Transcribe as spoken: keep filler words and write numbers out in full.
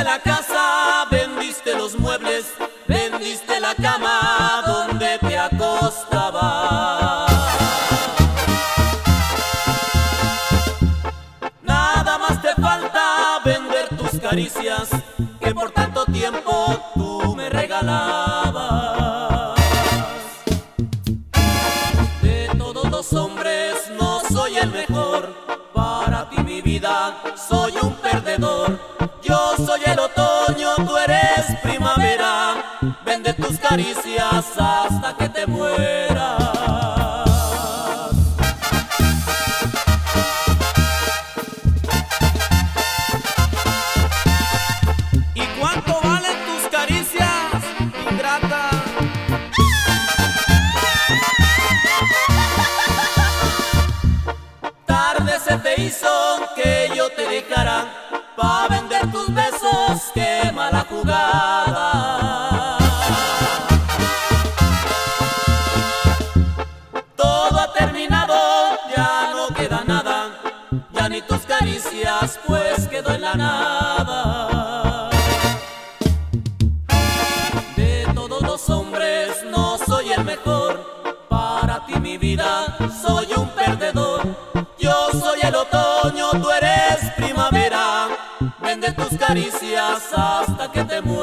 Vendiste la casa, vendiste los muebles, vendiste la cama donde te acostabas. Nada más te falta vender tus caricias que por tanto tiempo tú me regalabas. De todos los hombres no soy el mejor, para ti mi vida soy un perdedor. Yo soy el otoño, tú eres primavera, vende tus caricias hasta que te mueras. ¿Y cuánto valen tus caricias, ingrata? Tarde se te hizo que yo te dejara pa' vender tus besos, qué mala jugada. Todo ha terminado, ya no queda nada, ya ni tus caricias pues quedó en la nada. De todos los hombres no soy el mejor, para ti mi vida soy un perdedor. Yo soy el otoño, tú eres primavera, vende tus caricias hasta que te mueras.